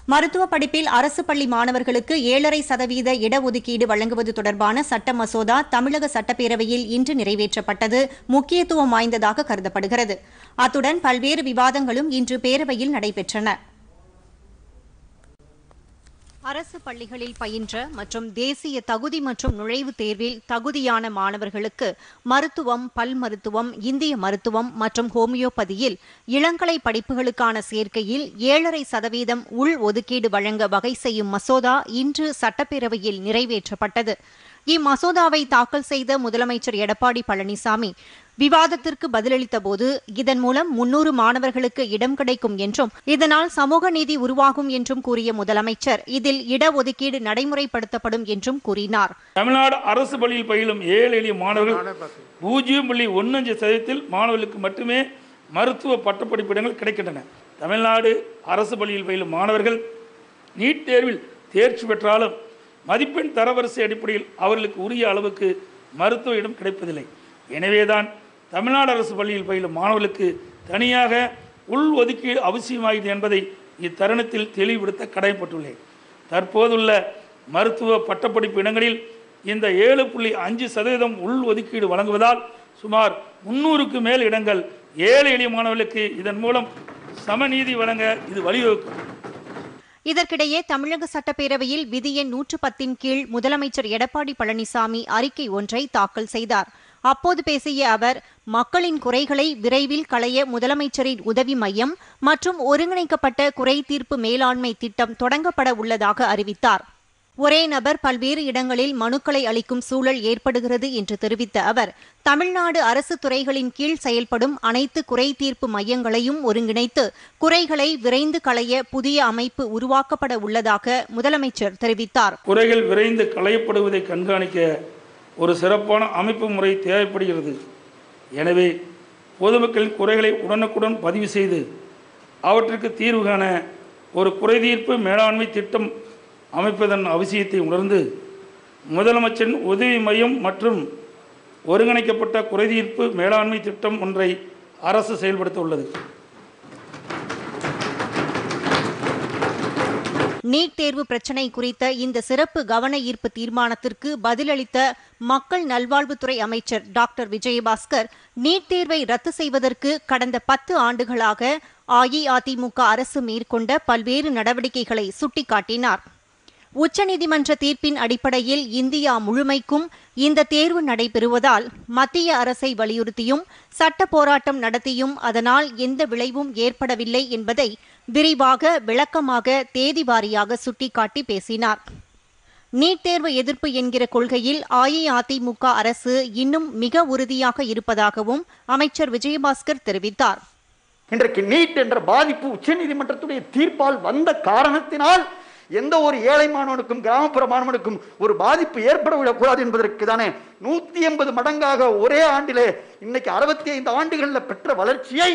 மருத்துவ படிப்பில் அரசு பள்ளி மாணவர்களுக்கு 7.5% இடஒதுக்கீடு வழங்குவது தொடர்பான சட்ட மசோதா தமிழக சட்டப்பேரவையில் இன்று நிறைவேற்றப்பட்டது முக்கியத்துவம் வாய்ந்ததாக கருதப்படுகிறது. அத்துடன் பல்வேறு விவாதங்களும் இன்று பேரவையில் நடைபெற்றன. அரசு பள்ளிகளில் பயின்ற மற்றும் தேசிய தகுதி மற்றும் நுழைவுத் தேர்வில் தகுதியான மாணவர்களுக்கு மருத்துவம், பல் மருத்துவம், இந்திய மருத்துவம் மற்றும் ஹோமியோபதியில் இளங்கலை படிப்புகளுக்கான சேர்க்கையில் 7.5% உள் ஒதுக்கீடு வழங்க வகை செய்யும் மசோதா இன்று சட்டப்பேரவையில் நிறைவேற்றப்பட்டது. இம்மசோதாவை தாக்கல் செய்த முதலமைச்சர் எடப்பாடி பழனிசாமி விவாதத்திற்கு பதிலளித்தபோது இதன் மூலம் 300 மாணவர்களுக்கு இடம் கிடைக்கும் என்றும் இதனால் சமூக நீதி உருவாகும் என்றும் கூறிய முதலமைச்சர் இதில் இடஒதுக்கீடு நடைமுறைப்படுத்தப்படும் என்றும் கூறினார். தமிழ்நாடு அரசு பள்ளியில் பயிலும் 7 எளிய மாணவர்கள் 0.15% மாணவர்களுக்கு மட்டுமே மருத்துவ பட்டப்படிப்பிடங்கள் கிடைக்கின்றன. தமிழ்நாடு அரசு பள்ளியில் பயிலும் மாணவர்கள் நீட் தேர்வில் தேர்ச்சி பெற்றாலும் மதிப்பெண் தரவரிசை அடிப்படையில் அவர்களுக்கு உரிய அளவுக்கு மருத்துவ இடம் கிடைப்பதில்லை. எனவேதான் தமிழ்நாடு அரசு பள்ளியில் பயிலும் மாணவர்களுக்கு தனியாக உள் ஒதுக்கீடு அவசியமாகிறது என்பதை இத்தருணத்தில் தெளிவுபடுத்த கடமைப்பட்டுள்ளேன். தற்போதுள்ள மருத்துவ பட்டப்படிப்பு இடங்களில் இந்த 7.5% உள் ஒதுக்கீடு வழங்குவதால் சுமார் 300க்கு மேல் இடங்கள் ஏழை எளிய மாணவர்களுக்கு இதன் மூலம் சமநீதி வழங்க இது வழிவகுக்கும். இதற்கிடையே தமிழக சட்டப்பேரவையில் விதி எண் 110 கீழ் முதலமைச்சர் எடப்பாடி பழனிசாமி அறிக்கை ஒன்றை தாக்கல் செய்தார். அப்போது பேசிய அவர் மக்களின் குறைகளை விரைவில் களைய முதலமைச்சரின் உதவி மையம் மற்றும் ஒருங்கிணைக்கப்பட்ட குறை தீர்ப்பு மேலாண்மை திட்டம் தொடங்கப்பட உள்ளதாக அறிவித்தார். ஒரே நபர் பல்வேறு இடங்களில் மனுக்களை அளிக்கும் சூழல் ஏற்படுகிறது என்று தெரிவித்த அவர் தமிழ்நாடு அரசு துறைகளின் கீழ் செயல்படும் அனைத்து குறை தீர்ப்பு மையங்களையும் ஒருங்கிணைத்து குறைகளை விரைந்து களைய புதிய அமைப்பு உருவாக்கப்பட உள்ளதாக முதலமைச்சர் தெரிவித்தார். குறைகள் விரைந்து களையப்படுவதை கண்காணிக்க ஒரு சிறப்பான அமைப்பு முறை தேவைப்படுகிறது. எனவே பொதுமக்களின் குறைகளை உடனுக்குடன் பதிவு செய்து அவற்றிற்கு தீர்வு காண ஒரு குறைதீர்ப்பு மேலாண்மை திட்டம் அமைப்பதன் அவசியத்தை உணர்ந்து முதலமைச்சரின் உதவி மையம் மற்றும் ஒருங்கிணைக்கப்பட்ட குறைதீர்ப்பு மேலாண்மை திட்டம் ஒன்றை அரசு செயல்படுத்த உள்ளது. நீட் தேர்வு பிரச்சினை குறித்த இந்த சிறப்பு கவன ஈர்ப்பு தீர்மானத்திற்கு பதிலளித்த மக்கள் நல்வாழ்வுத்துறை அமைச்சர் டாக்டர் விஜயபாஸ்கர் நீட் தேர்வை ரத்து செய்வதற்கு கடந்த 10 ஆண்டுகளாக அஇஅதிமுக அரசு மேற்கொண்ட பல்வேறு நடவடிக்கைகளை சுட்டிக்காட்டினார். உச்சநீதிமன்ற தீர்ப்பின் அடிப்படையில் இந்தியா முழுமைக்கும் இந்த தேர்வு நடைபெறுவதால் மத்திய அரசை வலியுறுத்தியும் சட்ட போராட்டம் நடத்தியும் அதனால் எந்த விளைவும் ஏற்படவில்லை என்பதை விரிவாக விளக்கமாக தேதி வாரியாக சுட்டிக்காட்டி பேசினார். நீட் தேர்வு எதிர்ப்பு என்கிற கொள்கையில் அஇஅதிமுக அரசு இன்னும் மிக உறுதியாக இருப்பதாகவும் அமைச்சர் விஜயபாஸ்கர் தெரிவித்தார். இன்றைக்கு நீட் என்ற பாதிப்பு உச்சநீதிமன்றத்துடைய தீர்ப்பால் வந்த காரணத்தினால் எந்த ஒரு ஏழை மாணவனுக்கும் கிராமப்புற மாணவனுக்கும் ஒரு பாதிப்பு ஏற்படவிடக்கூடாது என்பதற்கு தானே 180 மடங்காக ஒரே ஆண்டிலே இன்னைக்கு 65 ஆண்டுகளில் பெற்ற வளர்ச்சியை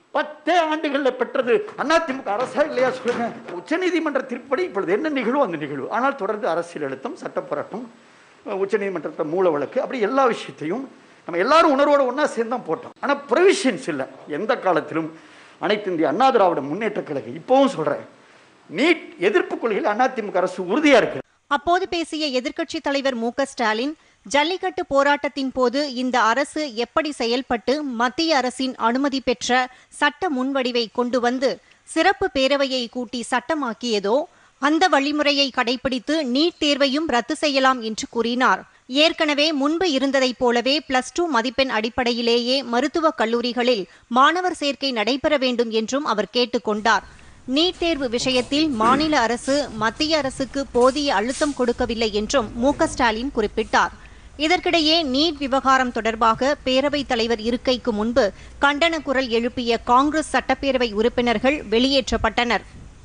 10 ஆண்டுகளில் பெற்றது அதிமுக அரசா இல்லையா சொல்லுங்க. உச்சநீதிமன்ற தீர்ப்படி இப்பொழுது என்ன நிகழ்வு அந்த நிகழ்வு, ஆனால் தொடர்ந்து அரசியல் அழுத்தம், சட்ட போராட்டம், உச்சநீதிமன்றத்தை மூல வழக்கு, அப்படி எல்லா விஷயத்தையும் நம்ம எல்லாரும் உணர்வோடு ஒன்றா சேர்ந்து தான் போட்டோம். ஆனால் ப்ரொவிஷன்ஸ் இல்லை. எந்த காலத்திலும் அனைத்து இந்திய அண்ணா திராவிட முன்னேற்ற கழகம் இப்பவும் சொல்றேன் நீட் எதிர்ப்பு கொள்கையில் அதிமுக அரசு உறுதியா இருக்கு. அப்போது பேசிய எதிர்க்கட்சித் தலைவர் மு.க. ஸ்டாலின் ஜல்லிக்கட்டு போராட்டத்தின் போது இந்த அரசு எப்படி செயல்பட்டு மத்திய அரசின் அனுமதி பெற்ற சட்ட முன்வடிவை கொண்டு வந்து சிறப்பு பேரவையை கூட்டி சட்டமாக்கியதோ அந்த வழிமுறையை கடைபிடித்து நீட் தேர்வையும் ரத்து செய்யலாம் என்று கூறினார். ஏற்கனவே முன்பு இருந்ததைப் போலவே +2 மதிப்பெண் அடிப்படையிலேயே மருத்துவக் கல்லூரிகளில் மாணவர் சேர்க்கை நடைபெற வேண்டும் என்றும் அவர் கேட்டுக் கொண்டார். நீட் தேர்வு விஷயத்தில் மாநில அரசு மத்திய அரசுக்கு போதிய அழுத்தம் கொடுக்கவில்லை என்றும் மு.க. ஸ்டாலின் குறிப்பிட்டார். இதற்கிடையே நீட் விவகாரம் தொடர்பாக பேரவைத் தலைவர் இருக்கைக்கு முன்பு கண்டன குரல் எழுப்பிய காங்கிரஸ் சட்டப்பேரவை உறுப்பினர்கள் வெளியேற்றப்பட்டனர்.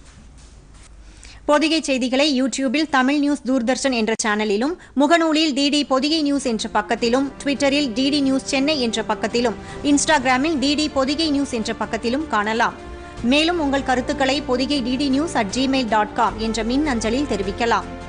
பொதிகை செய்திகளை யூடியூபில் தமிழ் நியூஸ் தூர்தர்ஷன் என்ற சேனலிலும், முகநூலில் டிடி பொதிகை நியூஸ் என்ற பக்கத்திலும், ட்விட்டரில் டிடி நியூஸ் சென்னை என்ற பக்கத்திலும், இன்ஸ்டாகிராமில் டிடி பொதிகை நியூஸ் என்ற பக்கத்திலும் காணலாம். மேலும் உங்கள் கருத்துக்களை பொதிகை DD News@gmail.com என்ற மின் அஞ்சலில் தெரிவிக்கலாம்.